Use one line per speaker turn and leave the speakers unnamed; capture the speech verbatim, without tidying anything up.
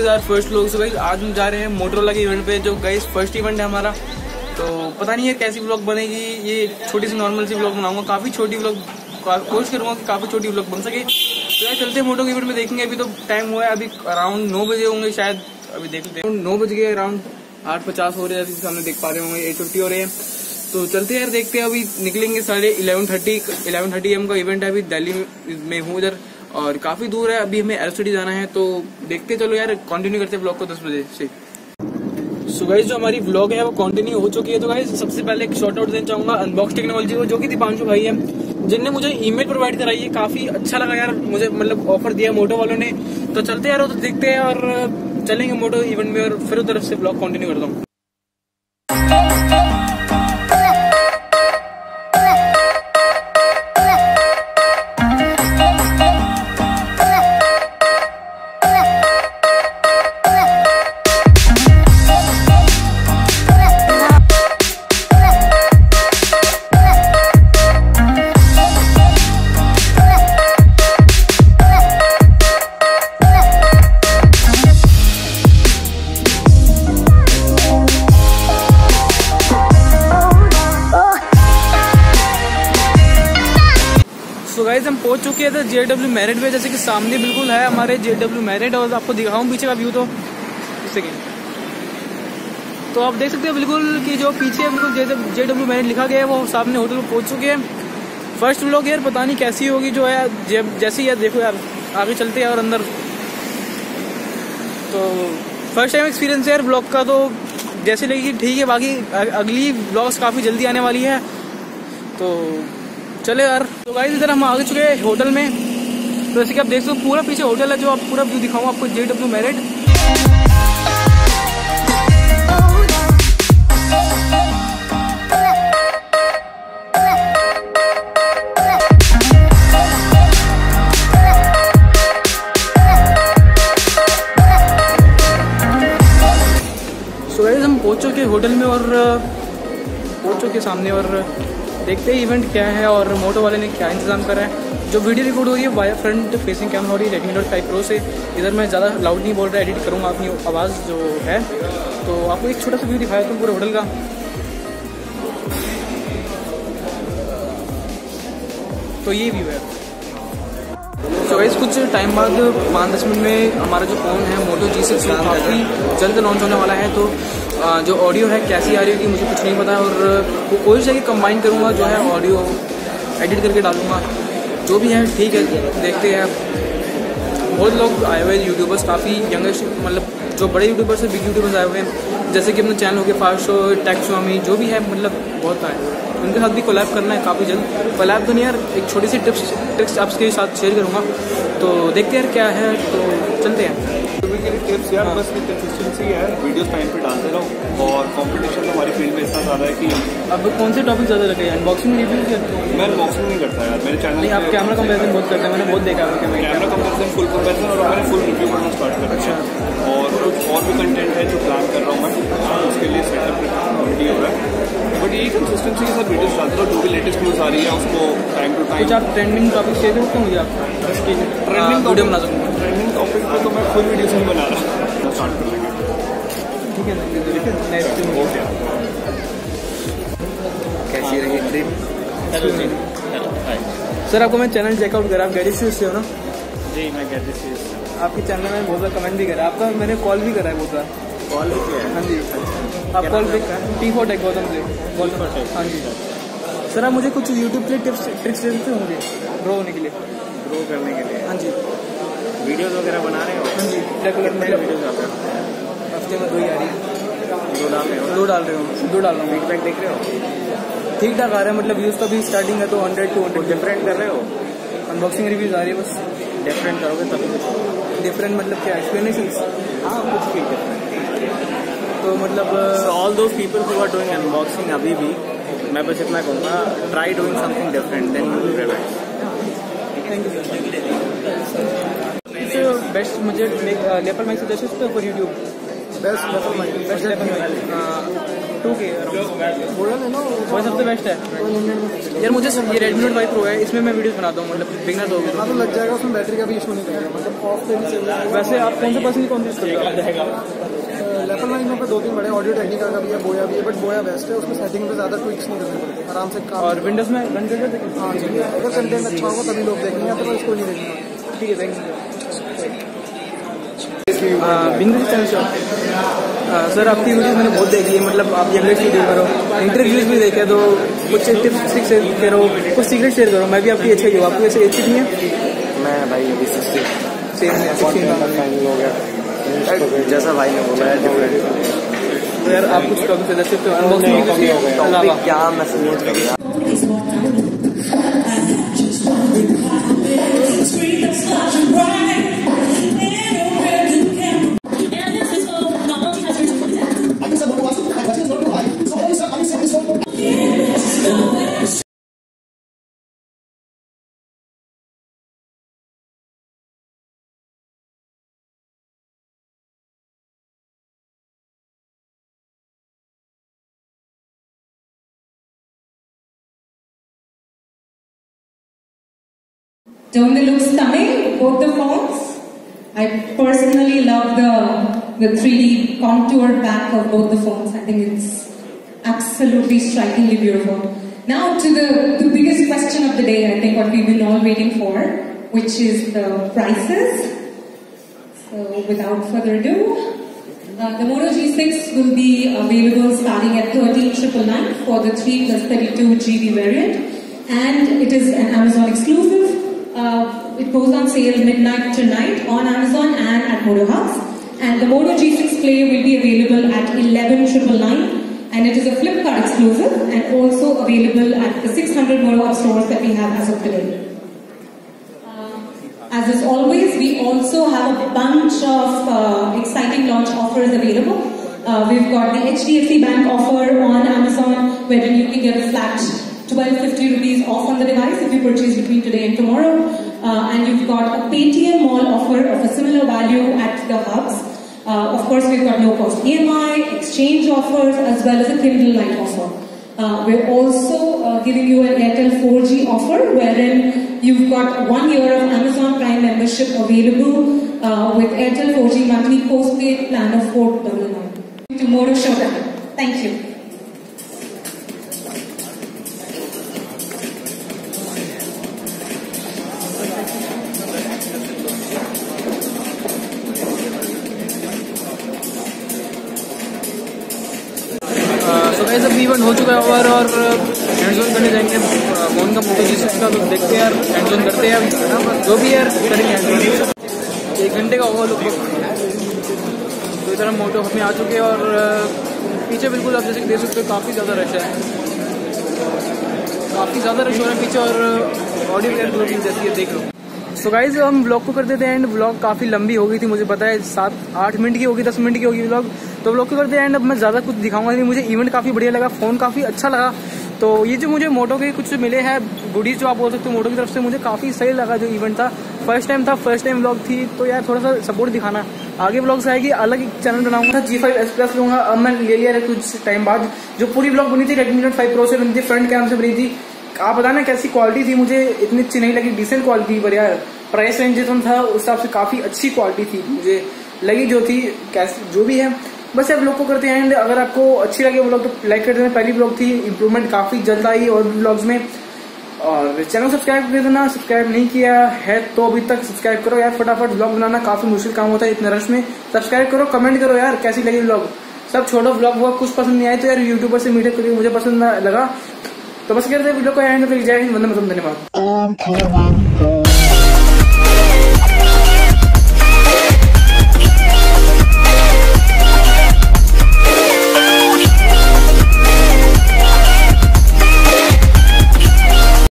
यार फर्स्ट लोग। So guys आज हम जा रहे हैं मोटोरोला के इवेंट पे, जो गाइस फर्स्ट इवेंट है हमारा। तो पता नहीं है कैसी व्लॉग बनेगी, ये छोटी सी नॉर्मल सी व्लॉग बनाऊंगा, काफी छोटी व्लॉग कोशिश करूंगा कि काफी छोटी व्लॉग बन सके। तो यार चलते हैं मोटो के इवेंट में, देखेंगे। अभी तो टाइम हुआ है, अभी अराउंड नौ बजे होंगे शायद, अभी देख लेते हैं। नौ बज गए, अराउंड आठ पचास हो रहे हैं, जैसे सामने देख पा रहे होंगे, एट फिफ्टी हो रहे हैं। तो चलते हैं यार, देखते हैं। अभी निकलेंगे साढ़े eleven thirty eleven thirty AM का इवेंट है, अभी दिल्ली में हूँ इधर, और काफी दूर है। अभी हमें एल सिटी जाना है, तो देखते चलो यार, कंटिन्यू करते हैं ब्लॉग को दस बजे से। सो गाइस जो हमारी व्लॉग है वो कंटिन्यू हो चुकी है। तो गाइस सबसे पहले एक शॉर्ट आउट देना चाहूंगा अनबॉक्स टेक्नोलॉजी को, जो कि दीपांशु भाई है, जिनने मुझे ईमेल प्रोवाइड कराई है। काफी अच्छा लगा यार मुझे, मतलब ऑफर दिया मोटो वालों ने। तो चलते यार, तो देखते हैं और चलेंगे मोटो इवेंट में, और फिर उधर से ब्लॉग कंटिन्यू करता हूँ। तो गाइस हम पहुंच चुके हैं जे डब्ल्यू मैरिट में, जैसे कि सामने बिल्कुल है हमारे जे डब्ल्यू मैरिट, और आपको दिखाऊं पीछे का व्यू। तो जैसे कि तो आप देख सकते हैं बिल्कुल कि जो पीछे बिल्कुल जे डब्ल्यू मैरिट लिखा गया है, वो सामने होटल में पहुंच चुके हैं। फर्स्ट व्लॉग यार पता नहीं कैसी होगी, जो है जैसे यार देखो यार, आगे चलते हैं और अंदर। तो फर्स्ट टाइम एक्सपीरियंस है यार ब्लॉग का, तो जैसे लगी ठीक है। बाकी अगली ब्लॉग्स काफी जल्दी आने वाली है, तो चले यार। तो गाइस इधर हम आ चुके हैं होटल में। तो जैसे कि आप देख सकते हो पूरा पीछे होटल है, जो आप पूरा व्यू दिखाऊंगा आपको, जे डब्ल्यू मैरिट। तो गाइस हम पहुंच चुके होटल में, और पहुंच चुके सामने, और देखते हैं इवेंट क्या है और मोटो वाले ने क्या इंतजाम करा है। जो वीडियो रिकॉर्ड हो रही है वाया फ्रंट फेसिंग कैमरा हो रही है रेडमी नोट फाइव प्रो से। इधर मैं ज़्यादा लाउड नहीं बोल रहा, एडिट करूँगा अपनी आवाज़ जो है। तो आपको एक छोटा सा व्यू दिखाया था पूरे होटल का। तो ये व्यू है। तो गाइस कुछ टाइम बाद पाँच दस मिनट में हमारा जो फ़ोन है मोटो जी सिक्स काफ़ी जल्द लॉन्च होने वाला है। तो जो ऑडियो है कैसी आ रही होगी मुझे कुछ नहीं पता है, और कोशिश है कि कंबाइन करूँगा, जो है ऑडियो एडिट करके डालूँगा, जो भी है ठीक है। देखते हैं, बहुत लोग आए हुए हैं यूट्यूबर्स, काफ़ी यंगेस्ट, मतलब जो बड़े यूट्यूबर्स हैं, बिग यूट्यूबर्स आए हुए हैं, जैसे कि अपने चैनल हो गया फास्ट शो, टेक स्वामी, जो भी है, मतलब बहुत आए। उनके साथ भी कोलैब करना है काफ़ी जल्द। कोलैब तो नहीं यार, एक छोटी सी टिप्स ट्रिक्स आपके साथ शेयर करूँगा। तो देखते हैं यार क्या है, तो चलते हैं।
टिप्स यार बस कंसिस्टेंसी है, वीडियोस टाइम पे डालते रहो, और कंपटीशन तो हमारी फील्ड में इतना ज़्यादा है कि
अब कौन से टॉपिक ज़्यादा रखे हैं, अनबॉक्सिंग रिव्यू?
मैं अनबॉक्सिंग नहीं करता यार मेरे चैनल।
नहीं, आप कैमरा कंपैरिजन बहुत करते हैं, मैंने बहुत देखा है
कैमरा कंपैरिजन, फुल कंपैरिजन, और मैंने फुल रिव्यू करना स्टार्ट कर रखा है। और कुछ और भी कंटेंट है जो प्लान कर रहा हूँ मैं, उसके लिए सेटअप रेडी हो रहा है। बट यही कंसिस्टेंसी के साथ वीडियोस डालते रहो, जो भी लेटेस्ट न्यूज़ आ रही है उसको टाइम टू टाइम।
कुछ आप ट्रेंडिंग टॉपिक शेयर करते हैं मुझे, आप ट्रेंडिंग वीडियो बना सकते हैं।
ट्रेंडिंग टॉपिक पे तो मैं खुद वीडियोस नहीं बना रहा, स्टार्ट कर लेंगे।
ठीक है ठीक है, नेक्स्ट ओके। कैसी रही trip? Hello ji, hello hi sir. आपको मैं चैनल चेकआउट करा, आप गैरिश से हो ना?
जी मैं गैरिश से।
आपके चैनल में बहुत सारा कमेंट भी करा, आपका मैंने कॉल भी करा है बहुत सारा।
कॉल भी किया है?
हाँ जी, आप कॉल पे टी फोर टेक गौतम से कॉल पर। हाँ जी सर, आप मुझे कुछ यूट्यूब के टिप्स ट्रिक्स दे सकते हो मुझे ग्रो होने के लिए?
ग्रो करने के लिए?
हाँ जी।
वीडियोस वगैरह बना रहे हो?
हाँ जी, रेगुलर में
वीडियोस आ रहे हैं,
हफ्ते में दो ही आ रही है।
दो डाल रहे हो?
दो डाल रहे हो, दो डाल रहा हूँ।
फीडबैक देख रहे हो?
ठीक ठाक आ रहा है, मतलब व्यूज़ तो अभी स्टार्टिंग है, तो हंड्रेड टू हंड्रेड।
डिफरेंट कर रहे हो?
अनबॉक्सिंग रिव्यूज़ आ रही है बस।
डिफरेंट करोगे तभी।
डिफरेंट मतलब क्या, एक्सप्लेनेशंस?
हाँ कुछ भी डिफरेंट।
तो मतलब
all those people who are doing unboxing अभी भी, मैं बस इतना कहूँगा, try doing something different, then you will realise.
Thank you sir. Best मुझे lapel mic suggest for YouTube. Best lapel mic, best lapel mic two K वही सबसे best है यार। मुझे ये रेडमी नोट फाइव प्रो है, इसमें मैं वीडियोस बनाता हूँ, मतलब बिगनर तो होगी तो लग जाएगा, उसमें बैटरी का भी इशू नहीं करेगा, मतलब ऑफ पे भी चल जाएगा। वैसे आप कौन सा पर्सनली कौन सा यूज़ करते हो? लेवल नाइन में दो तीन बड़े ऑडियो टेक्निकल का भी है, बोया भी है, बट बोया बेस्ट है, उसमें सेटिंग में ज़्यादा ट्विक्स नहीं करने पड़ते, आराम से काम। और विंडोज में रन कर देते हैं? हाँ जी, अगर कंटेंट अच्छा होगा तभी लोग देखेंगे, तो इसको नहीं देखेंगे। ठीक है, thank you Bindu channel shop. Sir आपकी वीडियो मैंने बहुत देखी है, मतलब आप यंगेस्ट वीडियो करो, इंटरव्यूज भी देखे, तो कुछ टिप्स शेयर करो, कुछ सीक्रेट शेयर करो। मैं भी आपकी अच्छी हूँ, आपकी ऐसे अच्छी नहीं है? मैं भाई अभी सिक्सटीन सेम है, सिक्सटीन का फाइनल हो गया जैसा भाई ने बोला है। तो यार आप कुछ टॉपिक दे सकते हो अनबॉक्सिंग के अलावा? क्या message
Don't they look stunning, both the phones? I personally love the, the three D contour back of both the phones. I think it's absolutely strikingly beautiful. Now to the, the biggest question of the day, I think what we've been all waiting for, which is the prices. So without further ado, uh, the Moto G six will be available starting at thirteen nine nine nine for the three plus thirty-two G B variant, and it is an Amazon exclusive. Uh, it goes on sale midnight tonight on Amazon and at Moto House. And the Moto G six Play will be available at eleven nine nine nine, and it is a Flipkart exclusive and also available at the six hundred Moto House stores that we have as of today. Uh, as is always, we also have a bunch of uh, exciting launch offers available. Uh, we've got the H D F C Bank offer on Amazon, wherein you can get a flat twelve fifty rupees off on the device if you purchase between today and tomorrow. Uh, and you've got a Paytm Mall offer of a similar value at the hubs. Uh, of course, we've got no cost E M I, exchange offers, as well as a Kindle Lite offer. Uh, we're also uh, giving you an Airtel four G offer, wherein you've got one year of Amazon Prime membership available uh, with Airtel four G monthly postpaid plan of four nine nine. To Moto Showtime. Thank you.
तो guys अब event हो चुका है और और hand zone करने जाएंगे phone का मोटो जी सिक्स का, तो देखते हैं यार हैंड जोन करते हैं जो भी यार करेंगे हैंड जोन। एक घंटे का होगा लगभग। तो इधर हम मोटो में आ चुके हैं और पीछे बिल्कुल आप जैसे देख सकते हो काफ़ी ज़्यादा रश है, काफ़ी ज़्यादा रश हो रहा है पीछे और ऑडियो एयर ब्लॉगिंग जैसी है, देख लो। सो गाइज हम व्लॉग को कर देते हैं एंड व्लॉग काफ़ी लंबी हो गई थी, मुझे पता है सात आठ मिनट की होगी, दस मिनट की होगी व्लॉग, तो व्लॉग को करते हैं एंड अब मैं ज़्यादा कुछ दिखाऊंगा नहीं। मुझे इवेंट काफ़ी बढ़िया लगा, फ़ोन काफ़ी अच्छा लगा, तो ये जो मुझे मोटो के कुछ मिले हैं गुडीज जो आप बोल सकते हो मोटो की तरफ से, मुझे काफ़ी सही लगा जो इवेंट था। फर्स्ट टाइम था, फर्स्ट टाइम व्लॉग थी, तो यार थोड़ा सा सपोर्ट दिखाना। आगे व्लॉग्स आएगी, अलग एक चैनल बनाऊंगा, जी फाइव एस प्लस लूंगा। अब मैं ले लिया कुछ टाइम बाद, जो पूरी व्लॉग बनी थी रेडमी नोट फाइव प्रो से बनी थी, फ्रंट कैम से बनी थी। आप बताना कैसी क्वालिटी थी, मुझे इतनी अच्छी नहीं लगी, डिसेंट क्वालिटी, पर यार प्राइस रेंज जितना था उस हिसाब से काफ़ी अच्छी क्वालिटी थी मुझे लगी जो थी। कैसे जो भी है बस आप लोग को करते हैं एंड अगर आपको अच्छी लगे व्लॉग तो लाइक कर देना। पहली व्लॉग थी, इंप्रूवमेंट काफ़ी जल्द आई और व्लॉग्स में, और चैनल सब्सक्राइब कर देना, सब्सक्राइब नहीं किया है तो अभी तक सब्सक्राइब करो यार, फटाफट व्लॉग बनाना काफ़ी मुश्किल काम होता है इतने रश में। सब्सक्राइब करो, कमेंट करो यार कैसी लगी व्लॉग, सब छोड़ो व्लॉग व्लॉग कुछ पसंद नहीं आए तो यार यूट्यूबर से मीटअप करके मुझे पसंद लगा, तो बस करते वीडियो को एंड तक जाए। वंदे मातरम, धन्यवाद।